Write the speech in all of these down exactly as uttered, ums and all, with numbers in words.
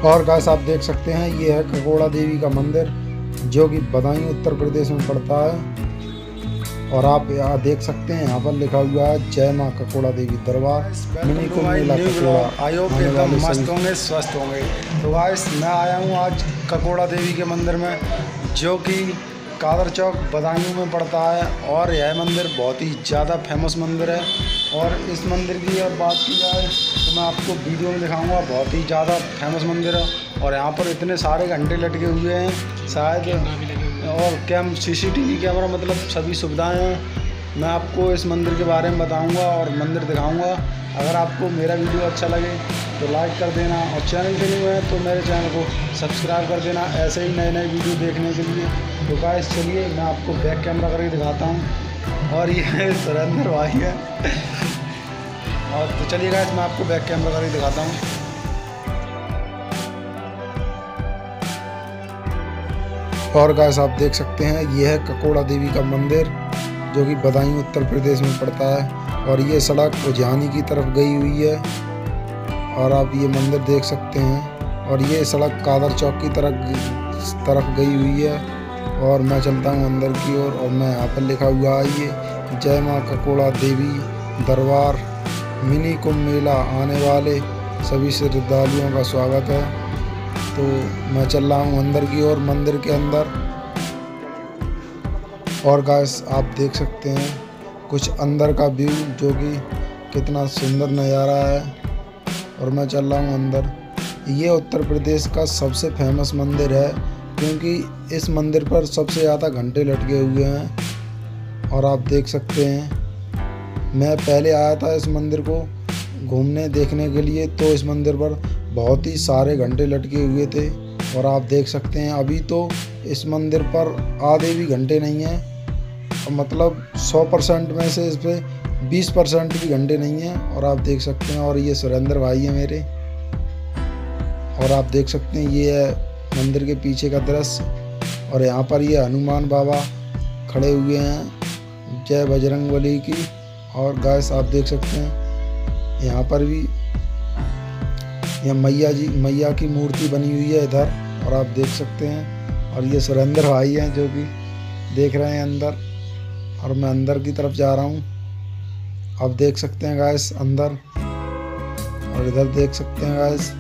और गाइस आप देख सकते हैं ये है ककोड़ा देवी का मंदिर जो कि बदायूं उत्तर प्रदेश में पड़ता है। और आप यहाँ देख सकते हैं यहाँ पर लिखा हुआ है जय माँ ककोड़ा देवी दरबार मिनी कुंभ मेला ककोड़ा। आई होप एकदम मस्त होंगे, स्वस्थ होंगे। तो गाइस मैं आया हूँ आज ककोड़ा देवी के मंदिर में जो कि कादर चौक बदायूं में पड़ता है। और यह मंदिर बहुत ही ज़्यादा फेमस मंदिर है। और इस मंदिर की अगर बात की जाए तो मैं आपको वीडियो में दिखाऊंगा, बहुत ही ज़्यादा फेमस मंदिर है। और यहाँ पर इतने सारे घंटे लटके हुए हैं शायद, और कैम सीसीटीवी कैमरा मतलब सभी सुविधाएं हैं। मैं आपको इस मंदिर के बारे में बताऊंगा और मंदिर दिखाऊंगा। अगर आपको मेरा वीडियो अच्छा लगे तो लाइक कर देना, और चैनल पे नहीं है तो मेरे चैनल को सब्सक्राइब कर देना ऐसे ही नए नए वीडियो देखने के लिए। तो गाइस चलिए मैं आपको बैक कैमरा करके दिखाता हूँ। और ये सुरेंद्र भाई है। और तो चलिए गाइस मैं आपको बैक कैमरा करके दिखाता हूँ। और गाइस आप देख सकते हैं ये है ककोड़ा देवी का मंदिर जो कि बदायूं उत्तर प्रदेश में पड़ता है। और ये सड़क उज्जैनी की तरफ गई हुई है और आप ये मंदिर देख सकते हैं। और ये सड़क कादर चौक की तरफ तरफ गई हुई है। और मैं चलता हूँ अंदर की ओर और, और मैं यहाँ पर लिखा हुआ है ये जय माँ ककोड़ा देवी दरबार मिनी कुंभ मेला आने वाले सभी श्रद्धालुओं का स्वागत है। तो मैं चल रहा हूँ अंदर की ओर मंदिर के अंदर। और गाइस आप देख सकते हैं कुछ अंदर का व्यू जो कि कितना सुंदर नज़ारा है। और मैं चल रहा हूँ अंदर। ये उत्तर प्रदेश का सबसे फेमस मंदिर है क्योंकि इस मंदिर पर सबसे ज़्यादा घंटे लटके हुए हैं। और आप देख सकते हैं मैं पहले आया था इस मंदिर को घूमने देखने के लिए, तो इस मंदिर पर बहुत ही सारे घंटे लटके हुए थे। और आप देख सकते हैं अभी तो इस मंदिर पर आधे भी घंटे नहीं हैं, मतलब सौ परसेंट में से इस पर बीस परसेंट भी घंटे नहीं हैं। और आप देख सकते हैं, और ये सुरेंद्र भाई है मेरे। और आप देख सकते हैं ये है मंदिर के पीछे का दृश्य। और यहाँ पर ये हनुमान बाबा खड़े हुए हैं जय बजरंगबली की। और गाइस आप देख सकते हैं यहाँ पर भी यह मैया जी मैया की मूर्ति बनी हुई है इधर। और आप देख सकते हैं, और ये सुरेंद्र भाई हैं जो कि देख रहे हैं अंदर। और मैं अंदर की तरफ जा रहा हूँ, आप देख सकते हैं गाइस अंदर। और इधर देख सकते हैं गाइस।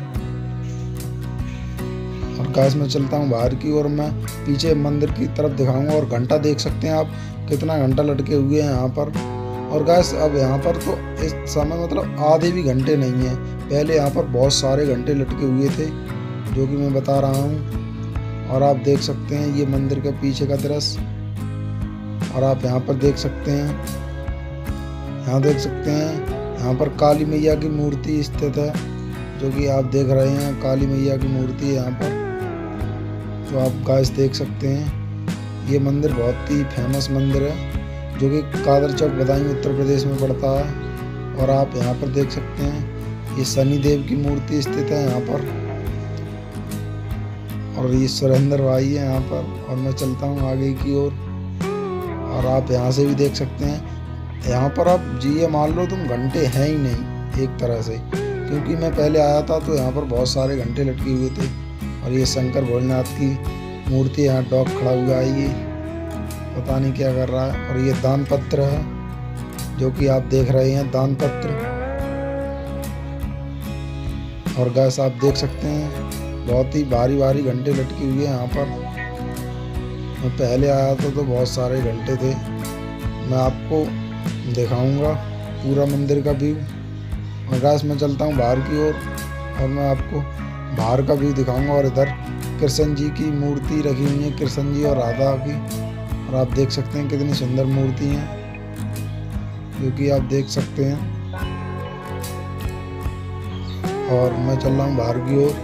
और गाइस मैं चलता हूँ बाहर की ओर, मैं पीछे मंदिर की तरफ दिखाऊंगा। और घंटा देख सकते हैं आप कितना घंटा लटके हुए हैं यहाँ पर। और गाइस अब यहाँ पर तो इस समय मतलब आधे भी घंटे नहीं हैं, पहले यहाँ पर बहुत सारे घंटे लटके हुए थे जो कि मैं बता रहा हूँ। और आप देख सकते हैं ये मंदिर के पीछे का दृश्य। और आप यहाँ पर देख सकते हैं, यहाँ देख सकते हैं यहाँ पर काली मैया की मूर्ति स्थित है जो कि आप देख रहे हैं। काली मैया की मूर्ति है यहाँ पर, तो आप गाइस देख सकते हैं ये मंदिर बहुत ही फेमस मंदिर है जो कि कादर चौक बदायूं उत्तर प्रदेश में पड़ता है। और आप यहाँ पर देख सकते हैं ये शनि देव की मूर्ति स्थित है यहाँ पर। और ये सुरेंद्र भाई है यहाँ पर। और मैं चलता हूँ आगे की ओर और, और आप यहाँ से भी देख सकते हैं यहाँ पर आप जी ये मान लो तुम घंटे हैं ही नहीं एक तरह से, क्योंकि मैं पहले आया था तो यहाँ पर बहुत सारे घंटे लटके हुए थे। और ये शंकर भोलेनाथ की मूर्ति यहाँ डॉग खड़ा हुआ है, ये पता नहीं क्या कर रहा है। और ये दान पत्र है जो कि आप देख रहे हैं दान पत्र। और गाइस आप देख सकते हैं बहुत ही भारी भारी घंटे लटके हुए हैं यहाँ पर। मैं पहले आया था तो बहुत सारे घंटे थे। मैं आपको दिखाऊंगा पूरा मंदिर का व्यू। और गाइस मैं चलता हूँ बाहर की ओर और, और मैं आपको बाहर का व्यू दिखाऊंगा। और इधर कृष्ण जी की मूर्ति रखी हुई है, कृष्ण जी और राधा की। और आप देख सकते हैं कितनी सुंदर मूर्ति है जो कि आप देख सकते हैं। और मैं चल रहा हूँ बाहर की ओर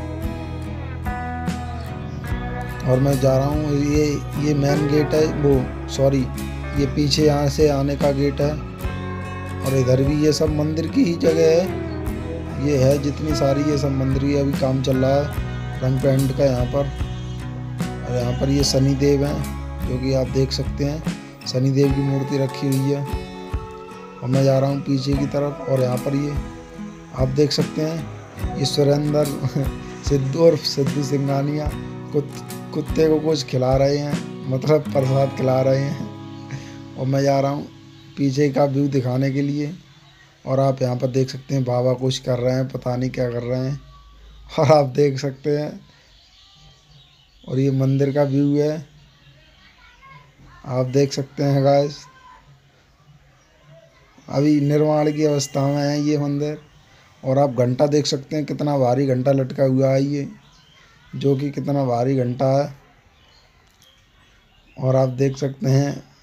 और, और मैं जा रहा हूँ। ये ये मेन गेट है, वो सॉरी ये पीछे यहाँ से आने का गेट है। और इधर भी ये सब मंदिर की ही जगह है, ये है जितनी सारी ये सब मंदिर की अभी काम चल रहा है रंग पेंट का यहाँ पर। और यहाँ पर ये शनि देव हैं जो कि आप देख सकते हैं, शनि देव की मूर्ति रखी हुई है। और मैं जा रहा हूँ पीछे की तरफ और यहाँ पर ये आप देख सकते हैं ये सुरेंद्र सिद्धू और सिद्धू सिंघानिया कुत, कुत्ते को कुछ खिला रहे हैं, मतलब प्रसाद खिला रहे हैं। और मैं जा रहा हूँ पीछे का व्यू दिखाने के लिए। और आप यहाँ पर देख सकते हैं बाबा कुछ कर रहे हैं, पता नहीं क्या कर रहे हैं। और आप देख सकते हैं, और ये मंदिर का व्यू है, आप देख सकते हैं गाइस। अभी निर्माण की अवस्था में है ये मंदिर। और आप घंटा देख सकते हैं, कितना भारी घंटा लटका हुआ है ये, जो कि कितना भारी घंटा है। और आप देख सकते हैं